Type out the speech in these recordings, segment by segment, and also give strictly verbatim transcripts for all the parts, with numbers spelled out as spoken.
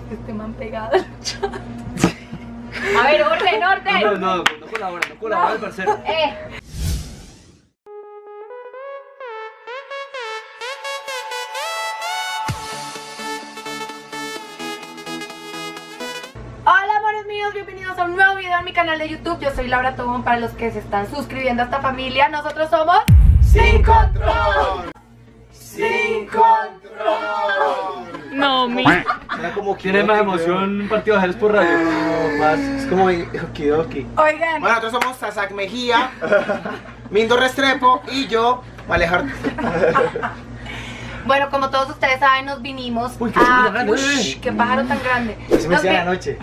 Este man pegado. A ver, orden, orden. No, no, no colabora, no colabora el parcero. Eh. Hola amores míos, bienvenidos a un nuevo video en mi canal de YouTube. Yo soy Laura Tobón, para los que se están suscribiendo a esta familia. Nosotros somos Sin Control. Sin Control. No, mi. Era como tiene más emoción un partido de ajedrez por radio. Más, es como okidoki. Oigan, Bueno, nosotros somos Sasak Mejía, Mindo Restrepo y yo, Malejar. bueno, como todos ustedes saben, nos vinimos Uy, qué a... pájaro grande, Uy, uy. qué pájaro tan grande. Así me Nos decía vi- la noche.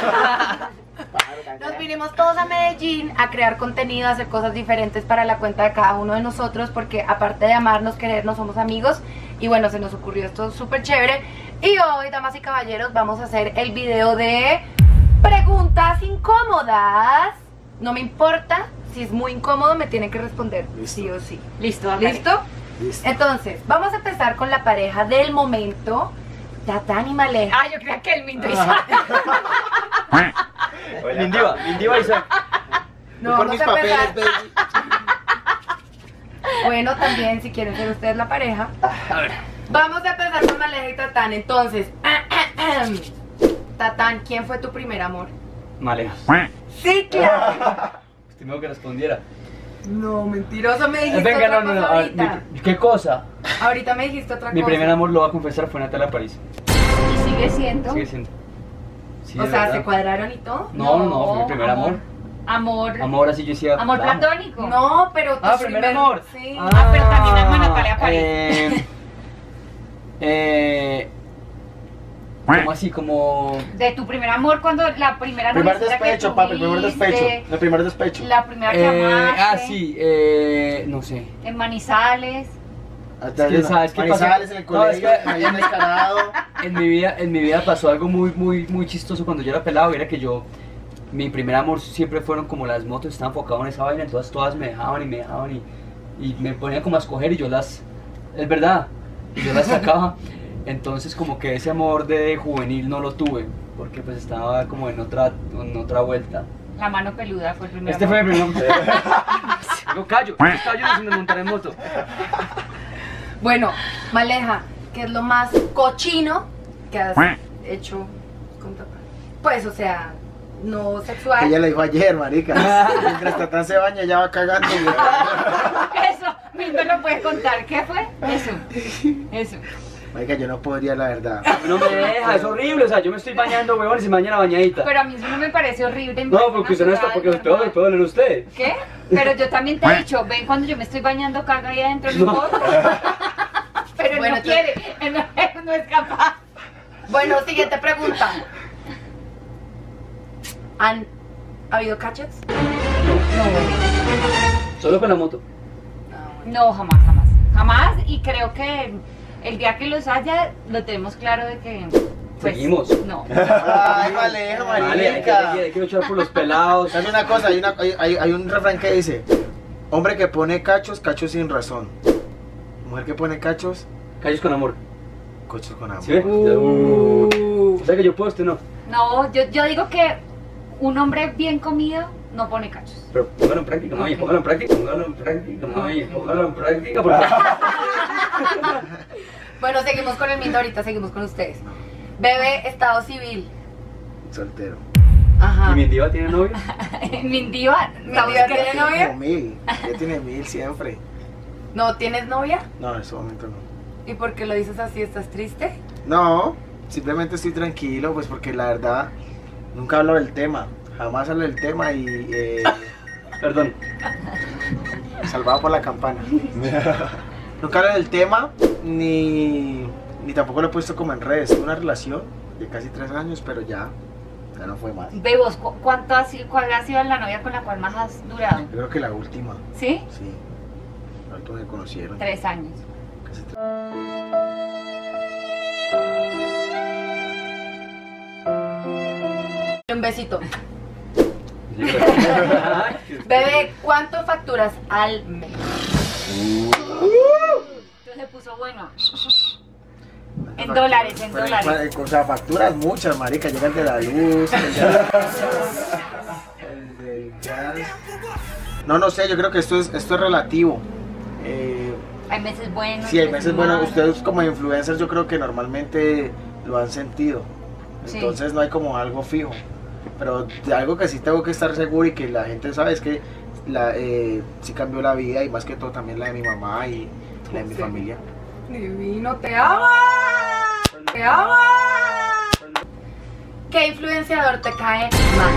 Nos vinimos todos a Medellín a crear contenido, a hacer cosas diferentes para la cuenta de cada uno de nosotros, porque aparte de amarnos, querernos, somos amigos. Y bueno, se nos ocurrió esto súper chévere. Y hoy, damas y caballeros, vamos a hacer el video de preguntas incómodas. No me importa, si es muy incómodo me tienen que responder, Listo. sí o sí. Listo, hágale. ¿Listo? Listo. Entonces, vamos a empezar con la pareja del momento, Tatán y Maleja. Ah, yo creía que el Mindo Isaac. Mindiva, Mindiva Isaac. No, por vamos mis a empezar. papeles, baby. Bueno, también si quieren ser ustedes la pareja. A ver. Vamos a empezar con Maleja y Tatán. Entonces, Tatán, ¿quién fue tu primer amor? Maleja. Sí, claro. Usted me dijo que respondiera. No, mentiroso, me dijiste Venga, otra no, no, cosa no. a ver, ahorita. mi- ¿Qué cosa? Ahorita me dijiste otra Mi cosa. primer amor, lo voy a confesar, fue Natalia París. Y sigue siendo. Sigue siendo. Sí, O de sea, verdad. ¿se cuadraron y todo? No, no, no, fue mi primer amor. Amor. Amor, así yo decía. Amor vamos. platónico. No, pero tu Ah, primer amor. Sí. Ah, pero también amo a Natalia París. Eh, eh, ¿Cómo así? Como... De tu primer amor, cuando la primera Primer noviecita que despecho, papi, primer tuviste, despecho. El primer despecho. La primera que Eh, amaste. ah, sí, eh, no sé. En Manizales. Hasta Es que, ¿sabes qué Manizales pasa? en el No, es colegio, que- ahí en Descarado. En mi vida, en mi vida pasó algo muy, muy, muy chistoso cuando yo era pelado. Era que yo, mi primer amor siempre fueron como las motos, estaba enfocado en esa vaina, entonces todas me dejaban y me dejaban y, y me ponían como a escoger y yo las, es verdad, y yo las sacaba. Entonces como que ese amor de juvenil no lo tuve, porque pues estaba como en otra, en otra vuelta. La mano peluda fue el primer Este amor. fue mi primer amor. Yo callo, yo estaba yo haciendo montar en moto. Bueno, Maleja, ¿qué es lo más cochino que has hecho con Tatán? Pues, o sea, no sexual. Ella le dijo ayer, marica. Mientras Tatán se baña, ella va cagando. güey. Eso, Mindo lo puede contar. ¿Qué fue? Eso. Eso. Marica, yo no podría, la verdad. No me deja, es horrible, o sea, yo me estoy bañando, huevón, y se me baña la bañadita. Pero a mí eso no me parece horrible. No, porque usted no está, porque el peor, el peor es usted. ¿Qué? Pero yo también te he dicho, ven cuando yo me estoy bañando, caga ahí adentro, no No. importa. Pero él Bueno, no yo- quiere, él no, él no es capaz. Bueno, siguiente pregunta. ¿Han habido cachets? Solo con la moto. No, jamás, jamás. Jamás, y creo que el día que los haya, lo tenemos claro de que... pues, Seguimos. No. Ay, Maleja, Vale, hay que, hay que- marica. hay que luchar por los pelados. ¿Sabes una cosa? Hay, una, hay, hay- hay un refrán que dice: hombre que pone cachos, cachos sin razón. Mujer que pone cachos, Calles con amor. cachos con amor. ¿Sí ve? Uh. O sea que yo puedo, usted no. No, yo, yo digo que un hombre bien comido no pone cachos. Pero póngalo en práctica, mami, póngalo en práctica, póngalo en práctica, mami, póngalo en práctica, porque... Bueno, seguimos con el Mindo, ahorita seguimos con ustedes. Bebé, estado civil. Soltero. Ajá. ¿Y mi diva tiene novio? Mi diva, ¿Mi diva tiene Como novia? mil. Ya tiene mil siempre. ¿No tienes novia? No, en ese momento no. ¿Y por qué lo dices así? ¿Estás triste? No, simplemente estoy tranquilo, pues porque la verdad nunca hablo del tema. Jamás hablo del tema y eh, Perdón. salvado por la campana. Nunca hablo del tema ni, ni tampoco lo he puesto como en redes. Tuve una relación de casi tres años, pero ya, ya no fue más. Yo Bebos, ¿cu- ¿cuánto ha sido, cuál ha sido la novia con la cual más has durado? creo que la última, ¿Sí? sí. La última que conocieron. Tres años. Casi tres. Un besito. Sí, pero- Bebé, ¿cuánto facturas al mes? Entonces se puso bueno. En dólares, en Pero, dólares. O sea, facturas muchas, marica. Llega el de la luz, el de el del gas. No, no sé, yo creo que esto es, esto es relativo. Eh, Hay meses buenos. sí, hay meses buenos. malos. Ustedes como influencers yo creo que normalmente lo han sentido. Sí. Entonces no hay como algo fijo. Pero de algo que sí tengo que estar seguro y que la gente sabe es que la, eh, sí cambió la vida y más que todo también la de mi mamá y la de mi Sí. familia. Divino, te amo. Te amo. ¿Qué influenciador te cae mal?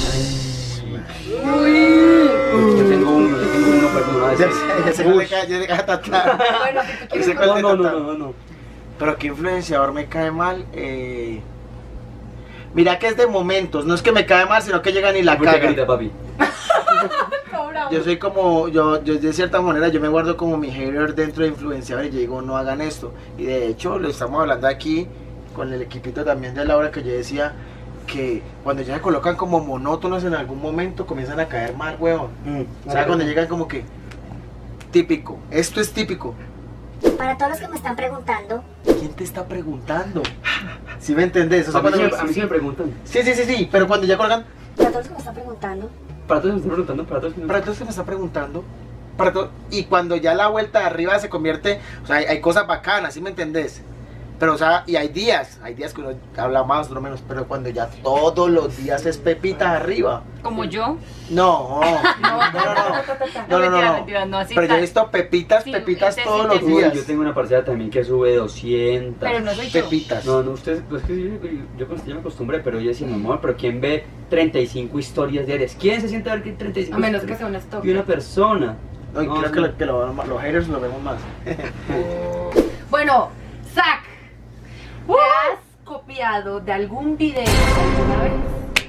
Yo tengo uno, yo tengo uno, perdón. Ya sé, ya sé que le cae- ya le cae tatar. Bueno, si tú quieres. Ese cuál No, de no, no, tatar. no, no. Pero qué influenciador me cae mal. Eh... Mira que es de momentos, no es que me cae mal, sino que llegan y la Mucha cagan. carita, papi. Yo soy como, yo, yo de cierta manera, yo me guardo como mi hater dentro de influenciadores y yo digo, no hagan esto. Y de hecho, lo estamos hablando aquí con el equipito también de Laura, que yo decía que cuando ya se colocan como monótonos en algún momento, comienzan a caer mal, weón. Mm. O sea, cuando llegan como que, típico, esto es típico. Para todos los que me están preguntando, ¿Quién te está preguntando? ¿Sí me entendés? O sea, A mí, sí, cuando- me- a mí sí me preguntan. sí, sí, sí, sí, pero cuando ya colgan, para todos los que me están preguntando, Para todos me están preguntando, para todos me para todos se me está preguntando, para todo, y cuando ya la vuelta de arriba se convierte, o sea, hay, hay cosas bacanas, ¿sí me entendés? Pero, o sea, y hay días, hay días que uno habla más, otro menos, pero cuando ya todos los días es pepita arriba. Como yo. No, no, no, no, no, no, no, mentira, no. mentira, no, así Pero yo he tal. visto pepitas, Sí, pepitas ese sí todos te- los Uy, días. yo tengo una parcera también que sube doscientas. Pero no soy yo. Pepitas. No, no, usted, pues que yo, yo, yo, yo me acostumbré, pero yo decía, mi amor, pero ¿quién ve treinta y cinco historias diarias? ¿Quién se siente a ver que treinta y cinco A menos que historias sea un de una stock. persona? No, y No, creo sí. que, lo- que lo- los haters lo vemos más. Bueno, Zach, ¿te has copiado de algún video alguna vez?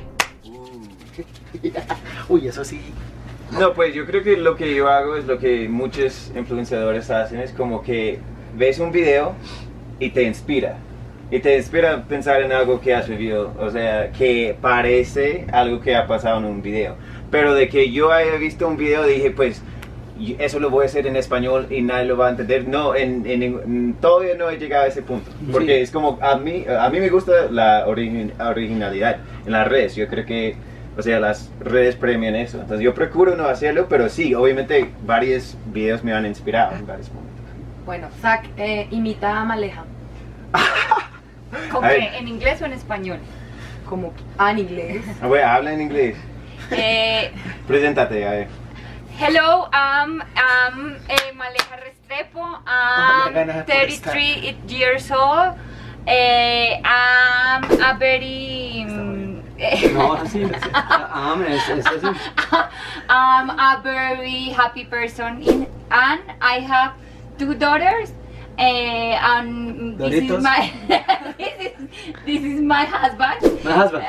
Uy, eso sí. No, pues yo creo que lo que yo hago es lo que muchos influenciadores hacen, es como que ves un video y te inspira. Y te inspira a pensar en algo que has vivido, o sea, que parece algo que ha pasado en un video. Pero de que yo haya visto un video dije, pues, y eso lo voy a hacer en español y nadie lo va a entender. No, en, en, en- todavía no he llegado a ese punto. Porque Sí. es como, a mí, a mí me gusta la origi- originalidad en las redes. Yo creo que, o sea, las redes premian eso. Entonces yo procuro no hacerlo, pero sí, obviamente varios videos me han inspirado en varios momentos. Bueno, Zach eh, imita a Maleja. ¿Cómo A que, ver. ¿En inglés o en español? Como ah, en inglés. A ver, habla en inglés. Eh, Preséntate, a ver. hello, I'm, I'm eh, Maleja Restrepo. I'm me ganas por thirty-three years old. Eh, I'm a very... mm, eh, No, así, así. Ah, ah, es, es así. I'm a very happy person in, and I have two daughters. Uh, and this is Doritos. my this is this is my husband. My husband.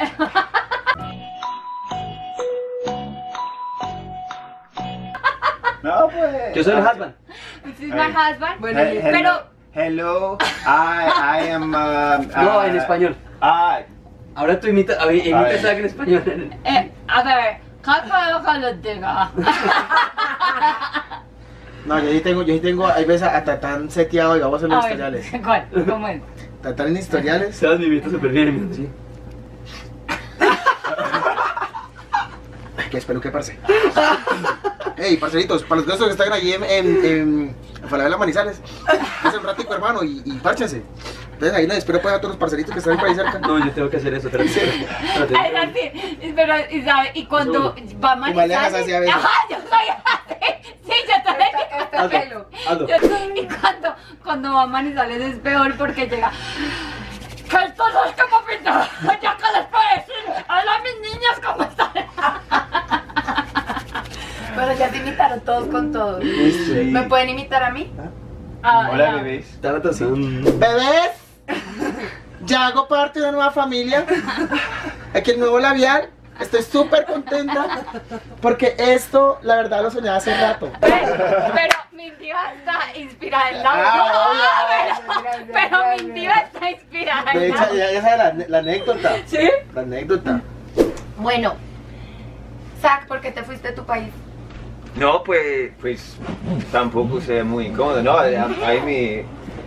No, pues. Yo soy el husband. This is my husband. Bueno, He- y- hello, pero- hello, I, I am. um, No, uh, en español. Ah, Ahora tú imitas, a ver, A imitas ver. a en español. Eh, a ver, ¿qué puedo que lo diga? No, yo sí tengo, yo sí tengo, hay veces hasta tan seteado y vamos a los A ver, historiales. ¿cuál? ¿Cómo es? Tratar en historiales. Sabes, mi imita súper bien. Sí. Que espero que parce. Ey, parceritos, para los que están allí en, en, en, en Falabella Manizales, hace un ratico, hermano, y, y párchense. Entonces ahí les espero pues a todos los parceritos que están por ahí cerca. No, yo tengo que hacer eso, espérate. espérate. Es así, pero, y, sabe, y cuando va a Y Malejas Manizales- así a veces. Ajá, yo soy así. Sí, yo también. Este Hazlo, pelo. hazlo. Yo- y cuando, cuando va a Manizales es peor porque llega. Que esto no es como pintar. Ya que les puedo decir. Hola mis niñas, ¿cómo están? Bueno, ya se imitaron todos con todos. sí. ¿Me pueden imitar a mí? Ah, Hola, ya. bebés. Está la taza. Bebés, ya hago parte de una nueva familia. Aquí el nuevo labial. Estoy súper contenta porque esto, la verdad, lo soñé hace rato. Pero, pero mi diva está inspirada en la Ah, obvio, pero, obvio, pero obvio, mi obvio. diva está inspirada De en hecho, la ya, ya sabes la, la anécdota. ¿Sí? La anécdota. Bueno, Zach, ¿por qué te fuiste de tu país? No, pues, pues tampoco sea muy incómodo, ¿no? Ahí mi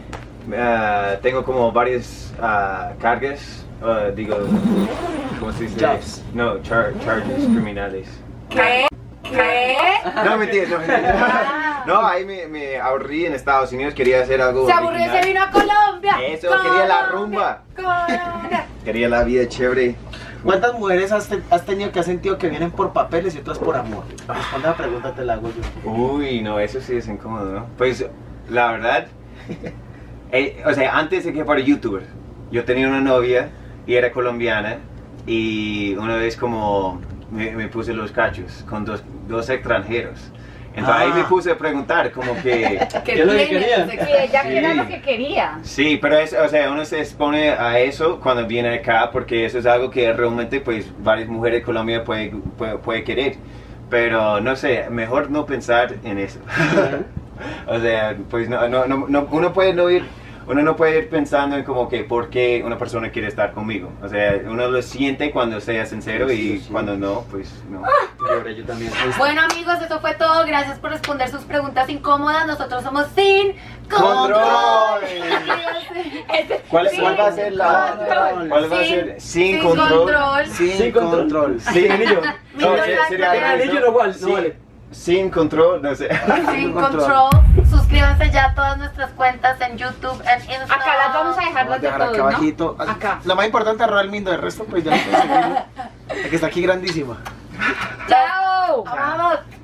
uh, tengo como varias uh, cargas, uh, digo, ¿cómo se dice? Jobs. No, char charges criminales. ¿Qué? ¿Qué? No, mentira, no, mentira. No, ahí me, me ahorrí en Estados Unidos, quería hacer algo Se aburrió y original. se vino a Colombia. Eso, quería la Colombia, rumba. Colombia. Quería la vida chévere. ¿Cuántas mujeres has, te- has tenido que has sentido que vienen por papeles y otras por amor? Responde la pregunta, te la hago yo. Uy, no, eso sí es incómodo, ¿no? Pues, la verdad, eh, o sea, antes de que fuera youtuber, yo tenía una novia y era colombiana y una vez como me, me puse los cachos con dos, dos extranjeros. Entonces ahí Ah. me puse a preguntar como que... ¿Qué ¿Qué es lo que tiene? quería? Sí, ella Sí. que era lo que quería. Sí, pero es, o sea, uno se expone a eso cuando viene acá porque eso es algo que realmente pues varias mujeres de Colombia puede, puede, puede querer. Pero no sé, mejor no pensar en eso. O sea, pues no, no, no, no- uno puede no ir, uno no puede ir pensando en como que por qué una persona quiere estar conmigo. O sea, uno lo siente cuando sea sincero Sí, y sí, sí. cuando no, pues no. Lloré yo también. Bueno amigos, eso fue todo. Gracias por responder sus preguntas incómodas. Nosotros somos Sin ¡Control! Este- ¿Cuál, Sin cuál va a ser la? Control. ¿Cuál va a Sin- ser? Sin, sin control. control. Sin, Sin control. control. Sí, anillo. No, Mira, se- la- sería la- al revés, anillo no igual, no Sí. vale. Sin control, no sé. Sin Control. Control. Suscríbanse ya a todas nuestras cuentas en YouTube, en Instagram. Acá las vamos a dejar Vamos a las de dejar acá todos, ¿no? abajito. Acá. Lo más importante es el Mindo, el resto pues ya no puedo seguir. La que está aquí grandísima. ¡Chao! Vamos.